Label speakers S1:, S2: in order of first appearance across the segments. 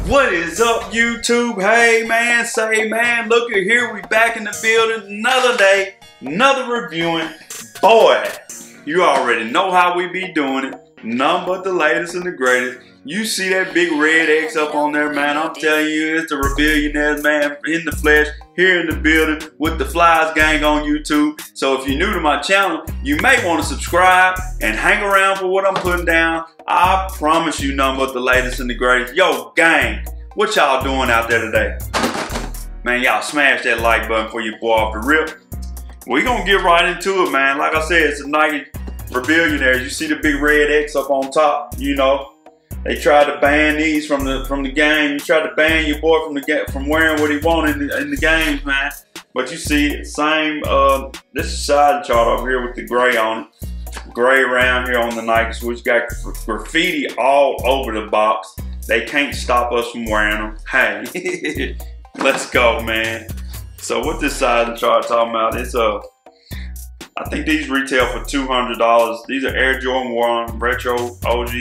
S1: What is up, YouTube? Hey man, say man, look at here, we back in the building. Another day, another reviewing. Boy, you already know how we be doing it. None but the latest and the greatest. You see that big red X up on there, man. I'm telling you, it's the Rebillionaires, man, in the flesh, here in the building with the Flies Gang on YouTube. So if you're new to my channel, you may want to subscribe and hang around for what I'm putting down. I promise you nothing but the latest and the greatest. Yo, gang, what y'all doing out there today? Man, y'all smash that like button for your boy off the rip. We gonna get right into it, man. Like I said, it's a Nike Rebillionaires. You see the big red X up on top, you know. They tried to ban these from the game. You tried to ban your boy from wearing what he wanted in the games, man. But you see it, same. This is side chart over here with the gray on it. Gray around here on the Nike switch. Got graffiti all over the box. They can't stop us from wearing them. Hey, let's go, man. So what this side chart talking about? It's I think these retail for $200. These are Air Jordan 1 Retro OG.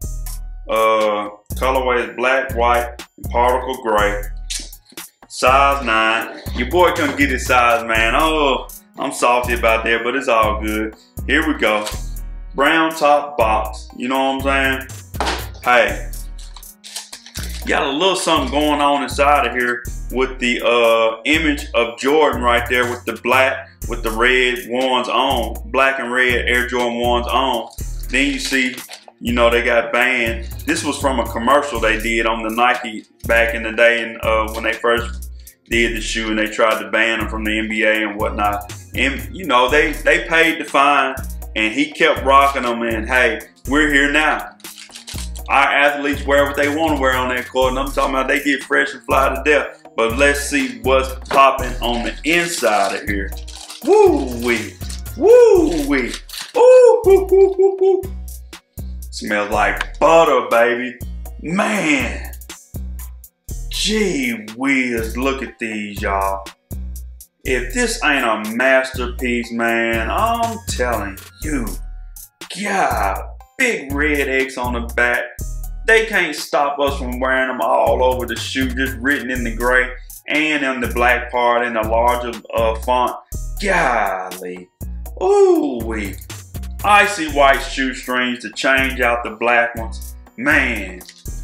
S1: Colorway is black, white, and particle gray. Size 9. Your boy couldn't get his size, man. Oh, I'm salty about that, but it's all good. Here we go. Brown top box. You know what I'm saying? Hey, got a little something going on inside of here with the image of Jordan right there with the black, with the red ones on. Black and red Air Jordan 1s on. Then you see, you know, they got banned. This was from a commercial they did on the Nike back in the day, and when they first did the shoe, and they tried to ban them from the NBA and whatnot. And you know, they paid the fine, and he kept rocking them. And hey, we're here now. Our athletes wear what they want to wear on that court, and I'm talking about they get fresh and fly to death. But let's see what's popping on the inside of here. Woo wee, woo wee, ooh, hoo, hoo, hoo, hoo. Smells like butter, baby. Man. Gee whiz, look at these, y'all. If this ain't a masterpiece, man, I'm telling you. God, big red X on the back. They can't stop us from wearing them all over the shoe, just written in the gray and in the black part in a larger font. Golly. Ooh-wee. Icy white shoestrings to change out the black ones. Man,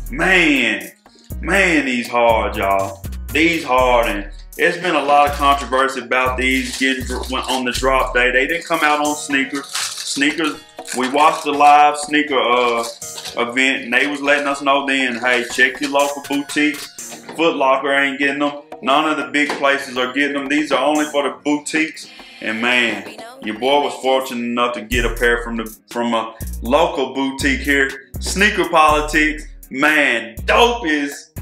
S1: these hard, y'all. These hard, and it's been a lot of controversy about these getting on the drop day. They didn't come out on sneakers. We watched the live sneaker event, and they was letting us know then, hey, check your local boutiques. Foot Locker ain't getting them. None of the big places are getting them. These are only for the boutiques. And man, your boy was fortunate enough to get a pair from a local boutique here. Sneaker Politics, man, dope is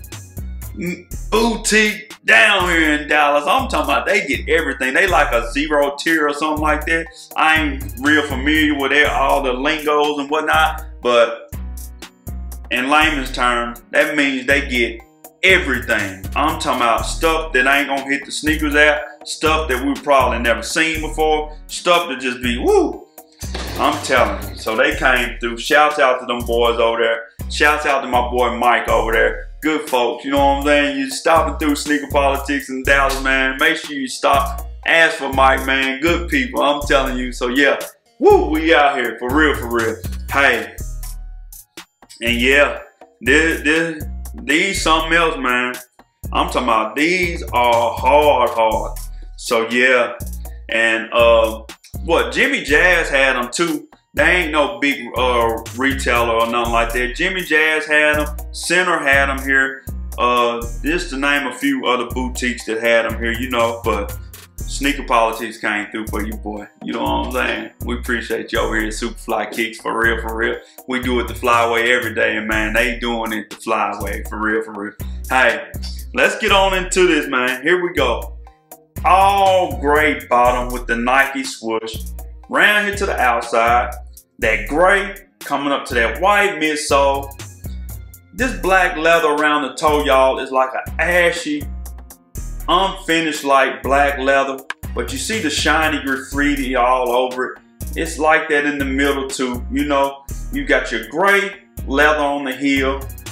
S1: boutique down here in Dallas. I'm talking about they get everything. They like a 0 tier or something like that. I ain't real familiar with all the lingos and whatnot, but in layman's terms, that means they get everything. I'm talking about stuff that ain't gonna hit the sneakers app, stuff that we've probably never seen before, stuff that just be woo. I'm telling you. So they came through. Shouts out to them boys over there. Shouts out to my boy Mike over there. Good folks, you know what I'm saying? You stopping through Sneaker Politics in Dallas, man. Make sure you stop. Ask for Mike, man. Good people, I'm telling you. So yeah, woo, we out here for real, for real. Hey, and yeah, these something else, man. I'm talking about these are hard. So yeah, and what, Jimmy Jazz had them too. They ain't no big retailer or nothing like that. Jimmy Jazz had them. Center had them here. Just to name a few other boutiques that had them here, you know. But Sneaker Politics came through for you, boy. You know what I'm saying? We appreciate you over here at Superfly Kicks, for real, for real. We do it the flyway every day, and man, they doing it the flyway, for real, for real. Hey, let's get on into this, man. Here we go. All gray bottom with the Nike swoosh. Round here to the outside. That gray coming up to that white midsole. This black leather around the toe, y'all, is like an ashy, unfinished like black leather. But you see the shiny graffiti all over it. It's like that in the middle too. You know, you got your gray leather on the heel.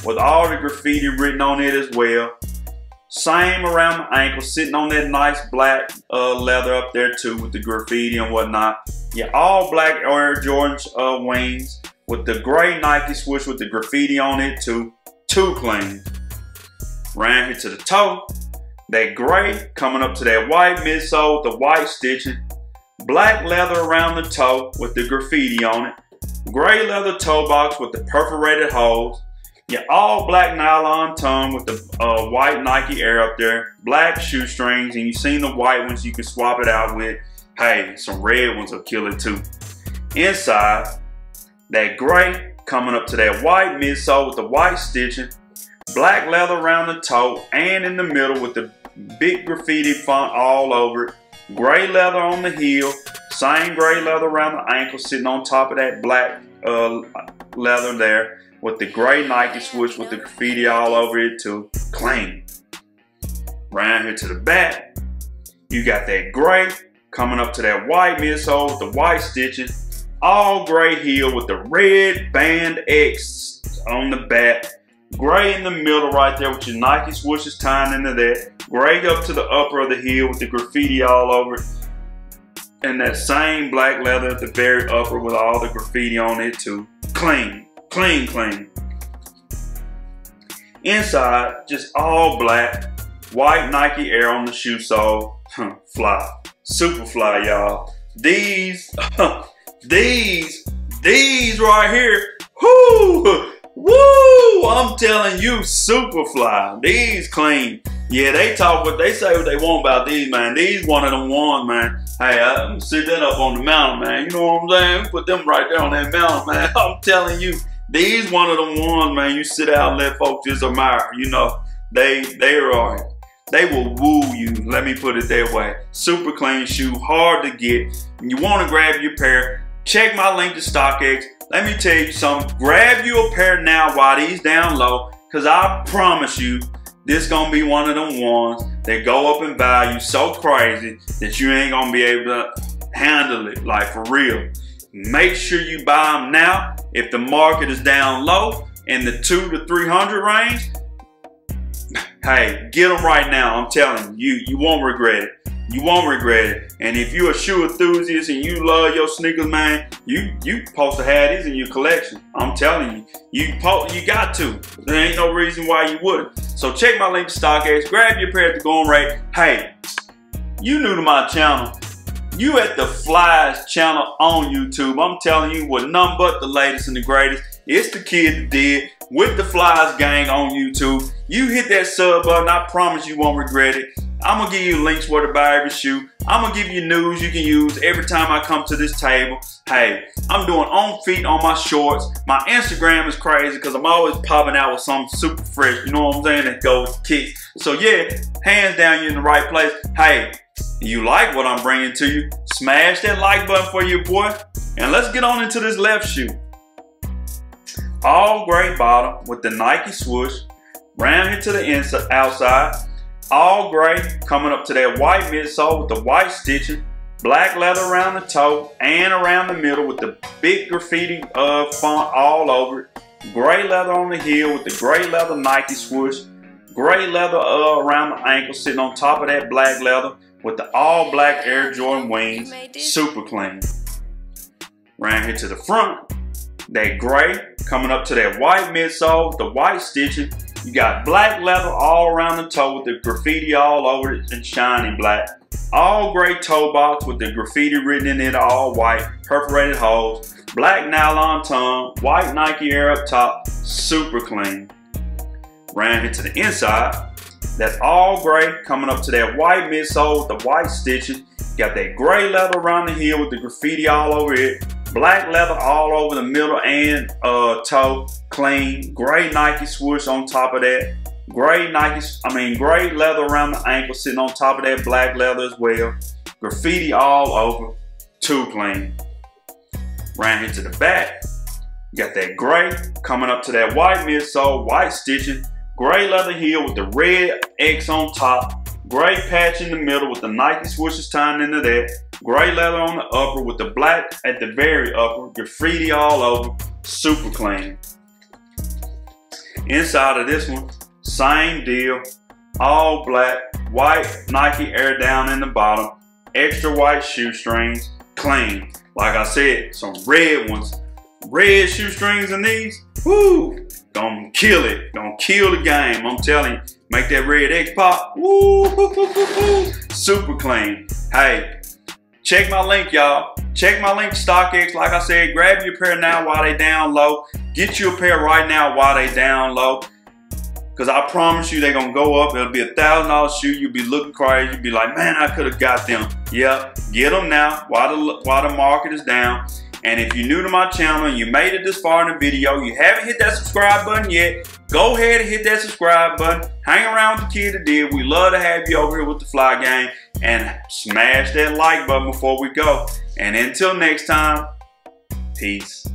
S1: with all the graffiti written on it as well. Same around the ankle, sitting on that nice black leather up there too with the graffiti and whatnot. Yeah, all black Air Jordan wings with the gray Nike swoosh with the graffiti on it too. Too clean. Round here to the toe. That gray coming up to that white midsole with the white stitching. Black leather around the toe with the graffiti on it. Gray leather toe box with the perforated holes. Yeah, all black nylon tongue with the white Nike Air up there. Black shoestrings, and you seen the white ones you can swap it out with. Hey, some red ones will kill it too. Inside, that gray coming up to that white midsole with the white stitching. Black leather around the toe and in the middle with the big graffiti font all over it. Gray leather on the heel. Same gray leather around the ankle sitting on top of that black leather there. With the gray Nike swoosh with the graffiti all over it too. Clean. Round here to the back, you got that gray coming up to that white midsole with the white stitching. All gray heel with the red band X on the back. Gray in the middle right there with your Nike swooshes tying into that. Gray up to the upper of the heel with the graffiti all over it. And that same black leather at the very upper with all the graffiti on it too. Clean. Clean, clean. Inside, just all black. White Nike Air on the shoe sole. Fly. Super fly, y'all. These right here. Whoo! Woo! I'm telling you, super fly. These clean. Yeah, they talk what they say what they want about these, man. These one of them ones, man. Hey, I'm sit that up on the mountain, man. You know what I'm saying? Put them right there on that mountain, man. I'm telling you. These one of them ones, man, you sit out and let folks just admire. You know, they will woo you. Let me put it that way. Super clean shoe, hard to get. You want to grab your pair, check my link to StockX. Let me tell you something. Grab you a pair now while these down low, because I promise you, this gonna be one of them ones that go up in value so crazy that you ain't gonna be able to handle it, like for real. Make sure you buy them now. If the market is down low in the $200 to $300 range, hey, get them right now. I'm telling you, you won't regret it. You won't regret it. And if you're a shoe enthusiast and you love your sneakers, man, you supposed to have these in your collection. I'm telling you, you got to. There ain't no reason why you wouldn't. So check my link to StockX, grab your pair at the going rate. Hey, you new to my channel. You at the Flies channel on YouTube. I'm telling you, with none but the latest and the greatest. It's the kid that did with the Flies gang on YouTube. You hit that sub button, I promise you won't regret it. I'm gonna give you links where to buy every shoe. I'm gonna give you news you can use every time I come to this table. Hey, I'm doing on feet on my shorts. My Instagram is crazy because I'm always popping out with something super fresh. You know what I'm saying? That goes kicks. So yeah, hands down, you're in the right place. Hey, you like what I'm bringing to you, smash that like button for your boy. And let's get on into this left shoe. All gray bottom with the Nike swoosh. Round here to the inside, outside. All gray coming up to that white midsole with the white stitching. Black leather around the toe and around the middle with the big graffiti font all over it. Gray leather on the heel with the gray leather Nike swoosh. Gray leather around the ankle sitting on top of that black leather with the all black Air Jordan wings. Super clean. Round here to the front. That gray coming up to that white midsole with the white stitching. You got black leather all around the toe with the graffiti all over it and shiny black. All gray toe box with the graffiti written in it, all white, perforated holes. Black nylon tongue, white Nike Air up top, super clean. Round here to the inside. That's all gray coming up to that white midsole with the white stitching. Got that gray leather around the heel with the graffiti all over it. Black leather all over the middle and toe, clean. Gray Nike swoosh on top of that. Gray leather around the ankle sitting on top of that black leather as well. Graffiti all over, too clean. Round here to the back, you got that gray coming up to that white midsole, white stitching. Gray leather heel with the red X on top. Gray patch in the middle with the Nike swooshes tying into that. Gray leather on the upper with the black at the very upper. Graffiti all over. Super clean. Inside of this one, same deal. All black, white Nike Air down in the bottom, extra white shoestrings, clean. Like I said, some red ones. Red shoestrings in these, woo, gonna kill it. Gonna kill the game, I'm telling you. Make that red X pop, woo, super clean. Hey, check my link, y'all. Check my link, StockX. Like I said, grab your pair now while they down low. Get you a pair right now while they down low. Cause I promise you they're gonna go up. It'll be a $1,000 shoe. You'll be looking crazy. You'll be like, man, I could have got them. Yep, get them now while the market is down. And if you're new to my channel and you made it this far in the video, you haven't hit that subscribe button yet, go ahead and hit that subscribe button. Hang around with the kid that did. We love to have you over here with the Fly Gang. And smash that like button before we go. And until next time, peace.